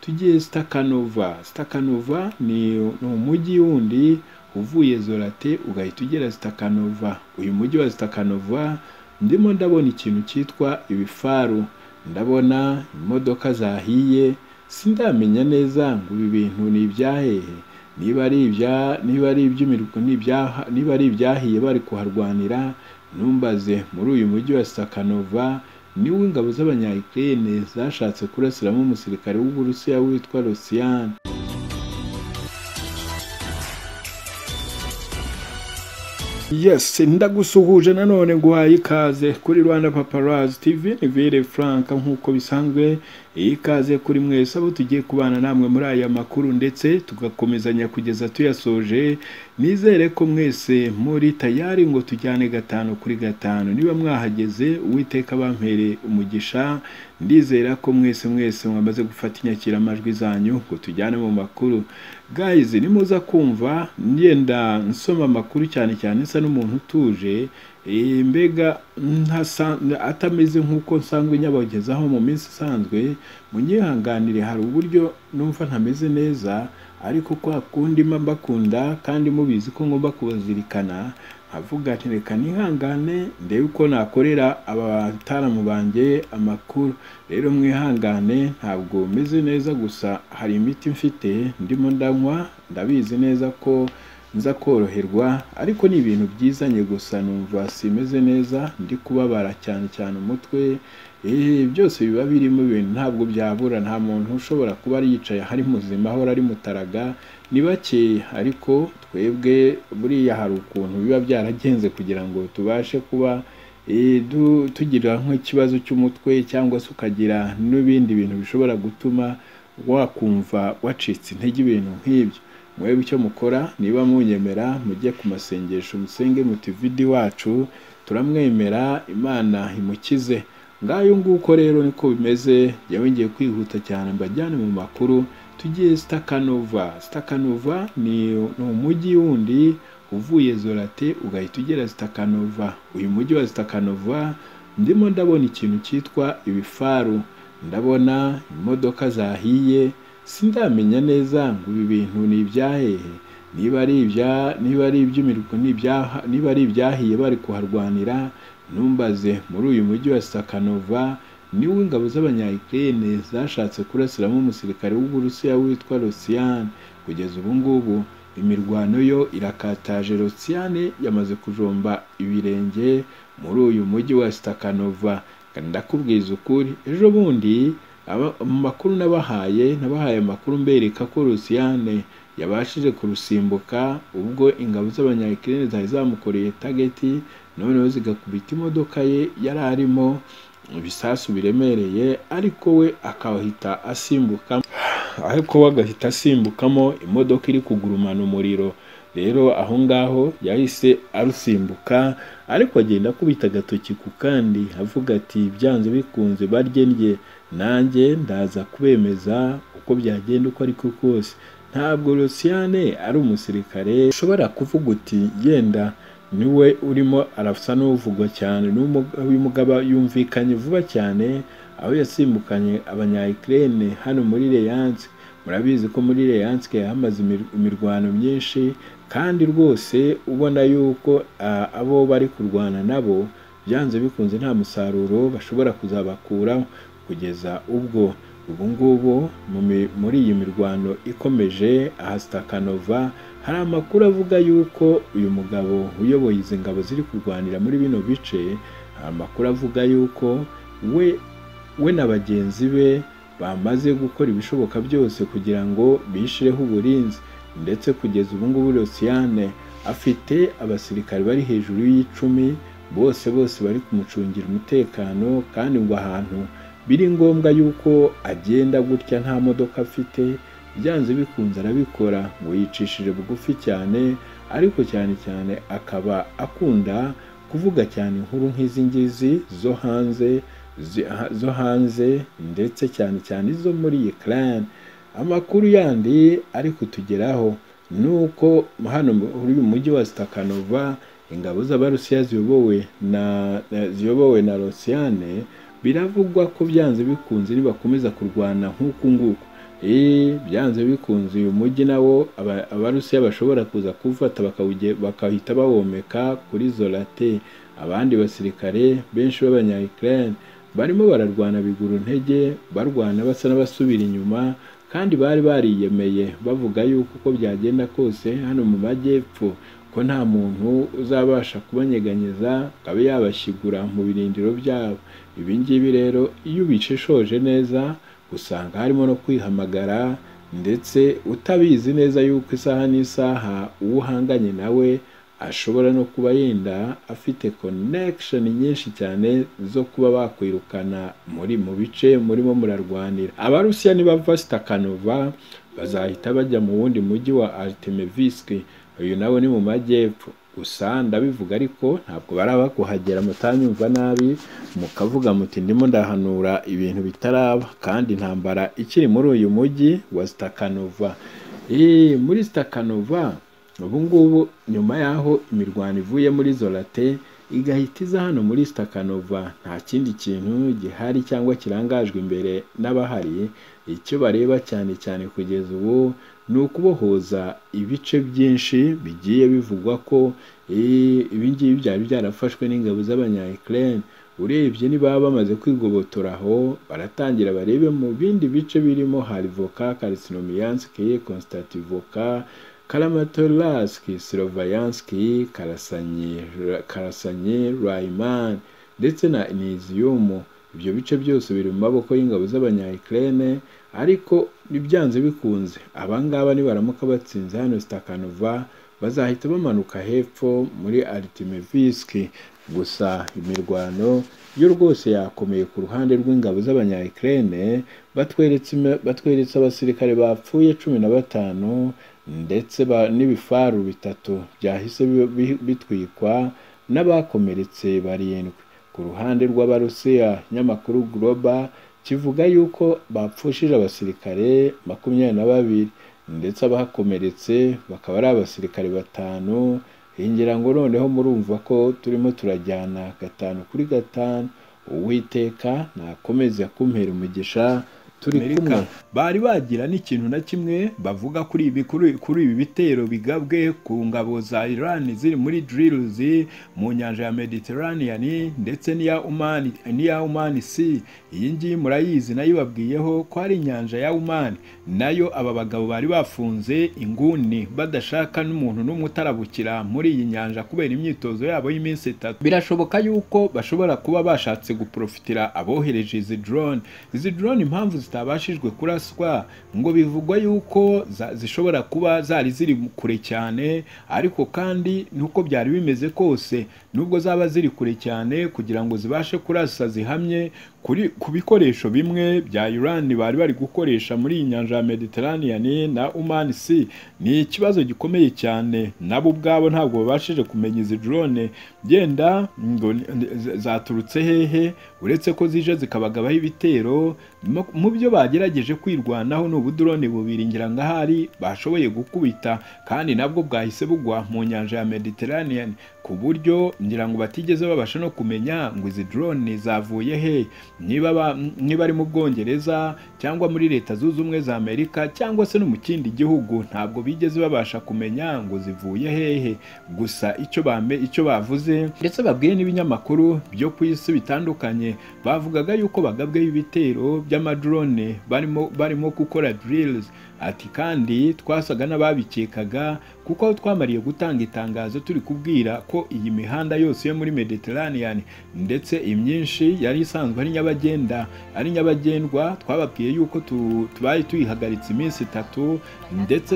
tugiye Stakhanov ni umujyi wundi uvuye Zorate ugahita ugera Stakhanov. Uyu mujyi wa Stakhanov ndimo ndabona ikintu cyitwa ibifaru, ndabona imodoka zahiye, sindamenya neza ngo ibi bintu ni ibyahehe, niba ari ibyahiye bari kuharwanira. Numbaze muri uyu mujyi wa Stakhanov niwo ingabo z'abanya-Ukraine zashatse kurasiramo umusirikare w'Uburusiya witwa Lucien. Yes, ndagusuhuje nanone guhaye ikaze kuri RwandapaparazziTV. Ni Vere Frank nkuko bisanzwe, ikaze kuri mwese abo tugiye kubana namwe muri aya makuru ndetse tugakomezanya kugeza tuyasoje. Nizere ko mwese muri tayari ngo tujyane 5 kuri 5. Niba mwahageze Uwiteka bampere umugisha, ndizera ko mwese mwamaze gufata inyakira amajwi zanyu ngo tujyane mu makuru. Guys, nimuza kumva ngenda nsoma amakuru cyane nsa n'umuntu utuje, mbega atameze nkuko nsanzwe nyabagezaho mu minsi isanzwe. Munyihanganire, hari uburyo numva ntameze neza, ariko kwa kundi mbakunda kandi mubizi ko ngomba kubazirikana, avuga ati reka nihangane ndebe uko nakorera abataramu banjye amakuru. Rero mwihangane, ntabwo meze neza, gusa hari imiti mfite ndimo ndanywa, ndabizi neza ko nza koroherwa, ariko ni ibintu byizanye gusa numva simeze neza, ndi kubabara cyane umutwe. Byose biba birimo ibintu ntabwo byabura, nta muntu ushobora kuba ari yicaye hari muzima ahora ari mutaraga, ni bake. Ariko twebwe buriya hari ukuntu biba byaragenze kugira ngo tubashe kuba tugira nk'ikibazo cy'umutwe, cyangwa se ukagira n'ibindi bintu bishobora gutuma wakumva wacitse intege, ibintu nk'ibyo. Mwebwe icyo mukora, niba munyemera mujye ku masengesho musenge muti video wacu turamwemera, Imana imukize. Ngayo nguko rero niko bimeze. Yewe ngiye kwihuta cyane mbajyane mu makuru. Tugiye Stakhanov ni umujyi wundi uvuye Zorate ugahita ugera Stakhanov. Uyu mujyi wa Stakhanov ndimo ndabona ikintu cyitwa ibifaru, ndabona imodoka zahiye, sindamenya neza ngo ibi bintu ni ibyahehe, niba ari ibyahiye bari kuharwanira. Numbaze muri uyu mujyi wa Stakhanov niwo ingabo z'abanya-Ukraine zashatse kurasiramo umusirikare w'Uburusiya witwa Lucien. Kugeza ubu ngubu imirwano yo irakataje. Lucien yamaze kujomba ibirenge muri uyu mujyi wa Stakhanov. Ndakubwiza ukuri, ejo bundi amakuru nabahaye amakuru mbereka ko Lucien yabashije kurusimbuka ubwo ingabo z'abanya-Ukraine zari zamukoreye target, noneho zigakubita imodoka ye yari arimo ibisasu biremereye, ariko we akahita asimbukamo imodoka iri kugurumana umuriro. Rero aho ngaho yahise arusimbuka, ariko agenda akubita agatoki ku kandi avuga ati byanze bikunze barye ndye, nanjye ndaza kubemeza uko byagenda uko ariko kose. Ntabwo Lucien ari umusirikare ushobora kuvuga uti yenda niwe urimo arasa n'uvugwa cyane. Uyu mugabo yumvikanye vuba cyane aho yasimbukanye abanya-Ukraine hano muri Leyansk. Murabizi ko muri Leyansk hamaze imirwano myinshi, kandi rwose ubona yuko abo bari kurwana nabo byanze bikunze nta musaruro bashobora kuzabakuraho, kugeza ubwo ubu ngubu muri iyi mirwano ikomeje aha Stakhanov. Hari amakuru avuga yuko uyu mugabo uyoboye izi ngabo ziri kurwanira muri bino bice, amakuru avuga yuko we na bagenzi be bamaze gukora ibishoboka byose kugira ngo bishireho uburinzi, ndetse kugeza ubu ngubu Lucien afite abasirikare bari hejuru y'10 bose bari kumucungira umutekano, kandi ngo ahantu biri ngombwa yuko agenda gutya nta modoka afite, byanze bikunze arabikora, ngo yicishije bugufi cyane. Ariko cyane akaba akunda kuvuga cyane inkuru nk'izi ngizi zo hanze ndetse cyane izo muri Ukraine. Amakuru yandi ari kutugeraho nuko hano muri uyu mujyi wa Stakhanov ingabo z'Abarusiya ziyobowe na Lucien biravugwa ko byanze bikunze nibakomeza kurwana nk'uku nguku byanze bikunze uyu mujyi nawo abarusiya bashobora kuza kuwufata bakahita bawomeka kuri Zorate. Abandi basirikare benshi b'abanya-Ukraine barimo bararwana biguru ntege, barwana basa n'abasubira inyuma, kandi bari bariyemeye bavuga yuko uko byagenda kose hano mu majyepfo ko nta muntu uzabasha kubanyeganyeza abe yabashyigura mu birindiro byabo. Ibi ngibi rero iyo ubishishoje neza usanga harimo no kwihamagara, ndetse utabizi neza yuko isaha n'isaha uwo uhanganye nawe ashobora no kuba yenda afite connection nyinshi cyane zo kuba bakwirukana mu bice murimo murarwanira. Abarusiya nibava Stakhanov bazahita bajya mu wundi mujyi wa Artemevisk, uyu nawe ni mu majyepfo. Gusa ndabivuga ariko ntabwo baraba kuhagera mutanyumva nabi mukavuga muti ndimo ndahanura ibintu bitaraba, kandi intambara ikiri muri uyu mujyi wa Stakhanov. Muri Stakhanov ubu ngubu nyuma yaho imirwano ivuye muri Zorate igahita iza hano muri Stakhanov, nta kindi kintu gihari cyangwa kirangajwe imbere n'abahari. Icyo bareba cyane cyane kugeza ubu ni ukubohoza ibice byinshi bigiye bivugwa ko ibi ngibi byari byarafashwe n'ingabo z'abanya-Ukraine. Urebye niba bamaze kwigobotoraho, baratangira barebe mu bindi bice birimo Harivka, Krasnoyarsk, Konstantivka, Kramatorsk, Sloviansk, Karasanye, Raiman ndetse na Izium. Ibyo bice byose biri mu maboko y'ingabo z'abanya-Ukraine, ariko byanze bikunze abangaba nibaramuka batsinze hano Stakhanov bazahita bamanuka hepfo muri Artemevisk. Gusa imirwano yo rwose yakomeye ku ruhande rw'ingabo z'abanya-Ukraine, batweretse abasirikare bapfuye 15 ndetse n'ibifaru 3 byahise bitwikwa n'abakomeretse 7. Ku ruhande rw'Abarusiya, nyamakuru Global kivuga yuko bapfushije abasirikare 22 ndetse abakomeretse bakaba ari abasirikare 5. Ngira ngo noneho murumva ko turimo turajyana 5-5. Uwiteka nakomeza kumpera umugisha turi kumwe. Bari bagira n'ikintu na kimwe bavuga kuri ibi bitero bigabwe ku ngabo za Iran ziri muri drills mu nyanja ya Mediterranean ndetse n'iya Oman Sea. Iyi ngiyi murayizi nayo babwiyeho ko ari inyanja ya Oman, nayo aba bagabo bari bafunze inguni badashaka n'umuntu n'umwe utarabukira muri iyi nyanja kubera imyitozo yabo y'iminsi 3. Birashoboka yuko bashobora kuba bashatse guprofitira abohereje izi drone impamvu zitabashijwe kuraswa ngo bivugwa yuko zishobora kuba zari ziri kure cyane, ariko kandi nuko byari bimeze kose nubwo zaba ziri kure cyane kugira ngo zibashe kurasa zihamye ku bikoresho bimwe bya Iran bari gukoresha muri iyi nyanja ya Mediterranean na Oman Sea, ni ikibazo gikomeye cyane. Nabo ubwabo ntabwo babashije kumenya izi drone genda ngo zaturutse hehe, uretse ko zije zikabagabaho ibitero. Mu byo bagerageje kwirwanaho ni ubudrone bubiri ngira ngahari bashoboye gukubita, kandi nabwo bwahise bugwa mu nyanja ya Mediterranean, ku buryo ngira ngo batigeze babasha no kumenya ngo izi drone zavuye he, niba ari mu Bwongereza cyangwa muri Leta Zunze Ubumwe za Amerika cyangwa se no mu kindi gihugu. Ntabwo bigeze babasha kumenya ngo zivuye hehe. Gusa icyo bavuze ndetse babwiye n'ibinyamakuru byo ku isi bitandukanye, bavugaga yuko bagabweho ibitero by'amadrone barimo gukora drills. Ati kandi twasaga n'ababikekaga kuko twamariye gutanga itangazo turi kubwira ko iyi mihanda yose yo muri Mediterranean ndetse imyinshi yari isanzwe ari nyabagendwa, twababwiye yuko tubaye tuyihagaritse iminsi 3 ndetse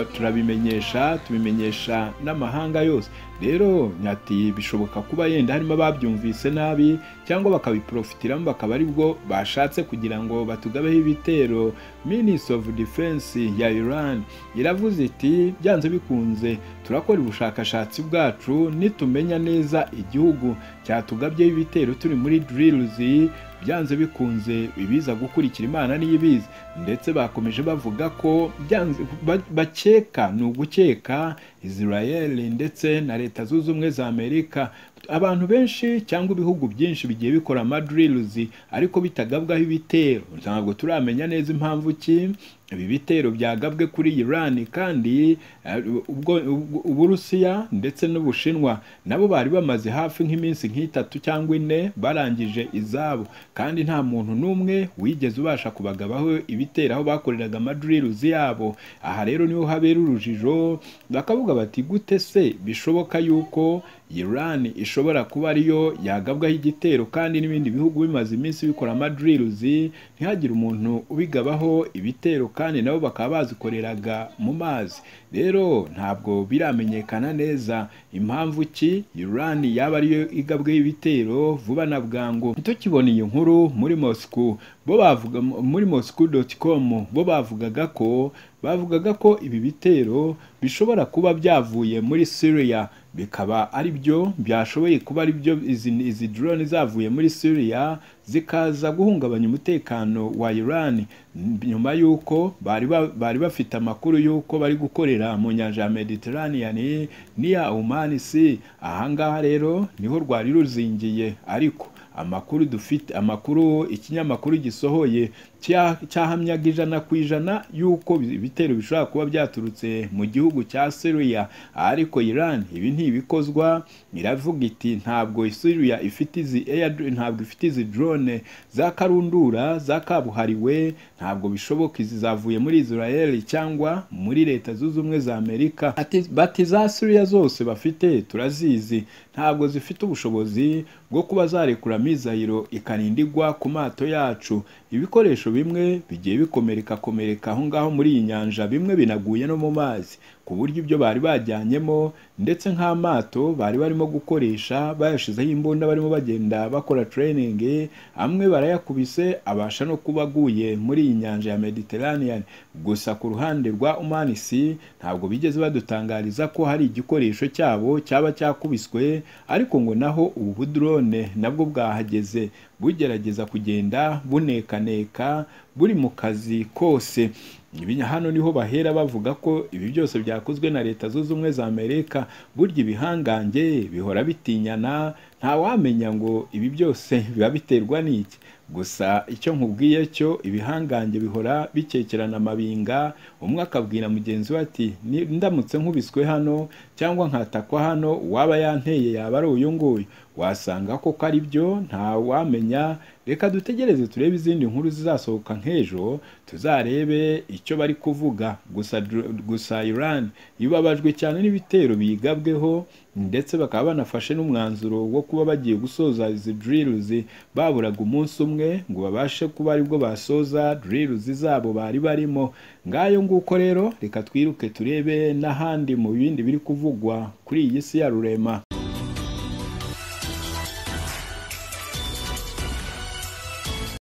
tubimenyesha n'amahanga yose. Rero nyati bishoboka kuba yenda harimo ababyumvise nabi cyangwa bakabiprofitiramo, bakaba ari bwo bashatse kugira ngo batugabeho ibitero. Ministry of Defense ya Iran iravuze iti byanze bikunze turakora ubushakashatsi bwacu nitumenya neza igihugu cyatugabyeho ibitero turi muri drills, byanze bikunze bibiza gukurikira Imana niyibizi. Ndetse bakomeje bavuga ko bakeka Israel ndetse na Leta Zunze Ubumwe za Amerika abantu benshi cyangwa ibihugu byinshi bigiye bikora amadrills ariko bitagabwaho ibitero. Ntabwo turamenya neza impamvu ki ibi bitero byagabwe kuri Iran, kandi ubwo Uburusiya ndetse n'Ubushinwa nabo bari bamaze hafi nk'iminsi nk'itatu cyangwa ine barangije izabo, kandi nta muntu n'umwe wigeze ubasha kubagabaho ibitero aho bakoreraga amadrills yabo. Aha rero niho habera urujijo, bakavuga bati gute se bishoboka yuko Iran ishobora kuba ariyo yagabwaho igitero kandi n'ibindi bihugu bimaze iminsi bikora amadrills ntihagire umuntu ubigabaho ibitero, kandi nabo bakaba bazikoreraga mu mazi. Rero ntabwo biramenyekana neza impamvu ki Iran yaba ariyo igabweho ibitero vuba na bwangu. Tukibona iyi nkuru muri Moscow, bo bavuga muri moscow.com, bo bavugaga ko ibi bitero bishobora kuba byavuye muri Syria, bikaba ari byo byashoboye kuba ari byo izi drone zavuye muri Syria zikaza guhungabanya umutekano wa Iran, nyuma yuko bari bafite amakuru yuko bari gukorera mu nyanja ya Mediterranean n'iya Oman Sea. Ahangaha rero niho rwari ruzingiye, ariko amakuru ikinyamakuru gisohoye cyahamyaga 100% yuko ibitero bishobora kuba byaturutse mu gihugu cya Syria, ariko Iran ibi ntibikozwa. Iravuga iti ntabwo Syria ifite izi drone za karundura za kabuhariwe, ntabwo bishoboka, izi zavuye muri Israel cyangwa muri Leta Zunze Ubumwe za Amerika. Bati za Syria zose bafite turazizi, ntabwo zifite ubushobozi bwo kuba zarekura mizayiro ikarindigwa ku mato yacu. Ibikoresho bimwe bigiye bikomereka aho ngaho muri iyi nyanja, bimwe binaguye no mu mazi, ku buryo ibyo bari bajyanyemo ndetse nk'amato bari barimo gukoresha bayashizeho imbunda barimo bagenda bakora training, amwe barayakubise abasha no kuba aguye muri iyi nyanja ya Mediterranean. Gusa ku ruhande rwa Oman Sea ntabwo bigeze badutangariza ko hari igikoresho cyabo cyaba cyakubiswe, ariko ngo naho ubu drone nabwo bwahageze bugerageza kugenda bunekaneka buri mu kazi kose. Hano niho bahera bavuga ko ibi byose byakozwe na Leta Zunze Ubumwe za Amerika. Burya ibihangange bihora bitinyana, nta wamenya ngo ibi byose biba biterwa n'iki. Gusa icyo nkubwiye cyo, ibihangange bihora bikekerana amabinga, umwe akabwira mugenzi we ati ndamutse nkubiswe hano cyangwa nkatakwa hano, waba yanteye yaba ari uyu nguyu. Wasanga ko ari byo, nta wamenya. Reka dutegereze turebe izindi nkuru zizasohoka nk'ejo, tuzarebe icyo bari kuvuga. Gusa Iran ibabajwe cyane n'ibitero bigabweho, ndetse bakaba banafashe n'umwanzuro wo kuba bagiye gusoza izi drills baburaga umunsi umwe ngo babashe kuba aribwo basoza drills zabo bari barimo. Ngayo nguko rero, reka twiruke turebe n'ahandi mu bindi biri kuvugwa kuri iyi si ya rurema.